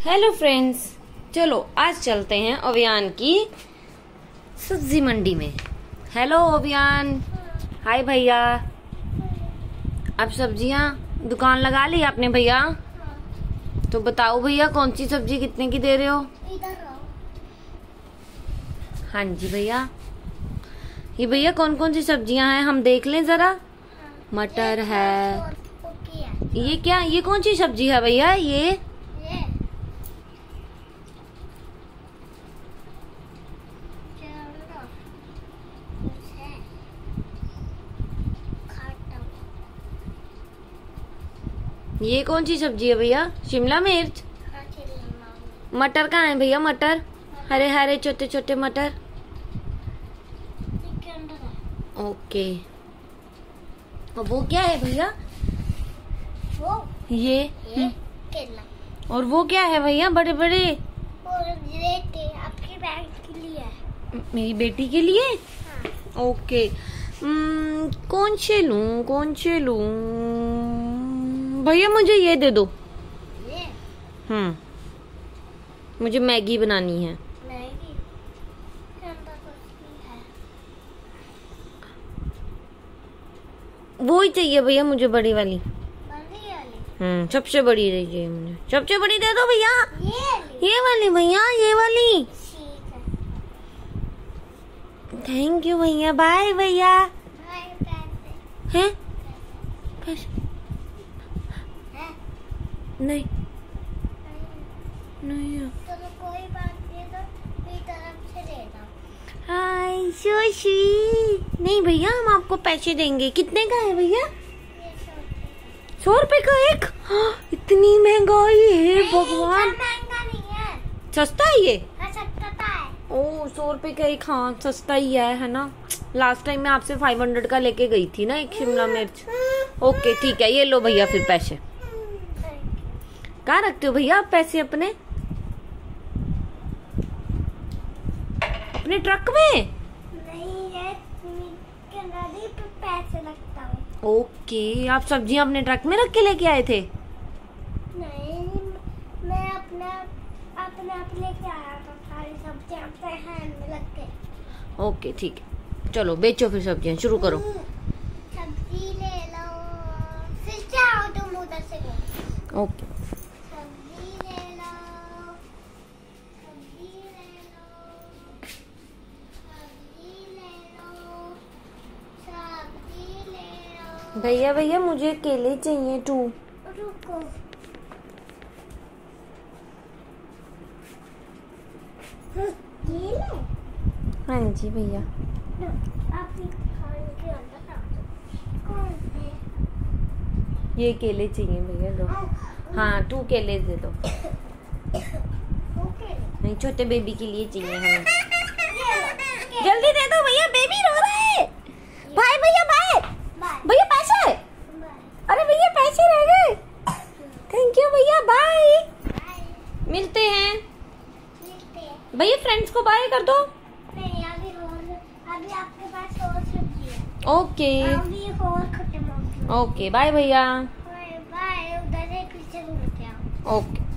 Hello friends, चलो आज चलते हैं ओवियान की सब्जी मंडी में। हेलो ओवियान। हाय भैया। अब सब्जियां दुकान लगा ली आपने भैया? तो बताओ भैया, कौन सी सब्जी कितने की दे रहे हो? हाँ जी भैया। ये भैया कौन कौन सी सब्जियां हैं, हम देख लें जरा। मटर है। ये क्या, ये कौन सी सब्जी है भैया? ये ये कौन सी सब्जी है भैया? शिमला मिर्च। मटर कहाँ है भैया? मटर हरे हरे छोटे छोटे मटर। ओके। और वो क्या है भैया? ये केला। और वो क्या है भैया, बड़े बड़े? आपकी बहन के लिए है। मेरी बेटी के लिए? हाँ। ओके। कौन से लूं भैया? मुझे ये दे दो। ये मुझे मैगी बनानी है। मैगी है। वो ही चाहिए भैया मुझे, बड़ी वाली। बड़ी वाली? सबसे बड़ी चाहिए मुझे। सबसे बड़ी दे दो भैया। ये वाली भैया, ये वाली। ठीक है। थैंक यू भैया। बाय भैया। हैं? पैसे? नहीं नहीं। चलो कोई बात नहीं, तो मेरी तरफ से दे दो। Hi so sweet. नहीं भैया, हम आपको पैसे देंगे। कितने का है भैया? ये 100 रुपए का एक? इतनी महंगाई है भगवान। महंगा नहीं है, सस्ता है ये? सस्ता है। ओ 100 रुपए का एक। हाँ सस्ता ही है ना। लास्ट टाइम मैं आपसे 500 का लेके गई थी ना एक शिमला मिर्च। ओके ठीक है, ये लो भैया फिर पैसे। कहाँ रखते हो भैया आप पैसे? अपने ट्रक में? नहीं है, गाड़ी पे पैसे लगता है। ओके। आप सब्जियां अपने ट्रक में रख के लेके आए थे? नहीं, मैं अपने आप लेके आया था। सारी सब्जियां अपने हैंड में लग के। ओके ठीक है, चलो बेचो फिर सब्जियां, शुरू करो। सब्जी ले लो, फिर से आओ तुम उधर से। ओके। सब्जी ले लो, सब्जी ले लो, सब्जी ले लो, सब्जी ले लो। भैया भैया मुझे केले चाहिए 2। रुको। केले? हाँ जी भैया। आप खाने के अंदर डाल दो। कौन से? ये केले चाहिए भैया, लो। हाँ 2 केले दे दो। ओके। नहीं, छोटे बेबी के लिए चाहिए हमें। ये लो। जल्दी दे दो भैया, बेबी रो रहा है। बाय भैया, बाय बाय। भैया। पैसे? अरे भैया पैसे रह गए। थैंक यू भैया, बाय। बाय। मिलते हैं मिलते हैं। भैया। फ्रेंड्स को बाय कर दो। नहीं, अभी आपके पास और सब्जी है। ओके अभी और खत्म हो गई। ओके, बाय भैया। बाय। उधर से पीछे घूम के आओ। ओके।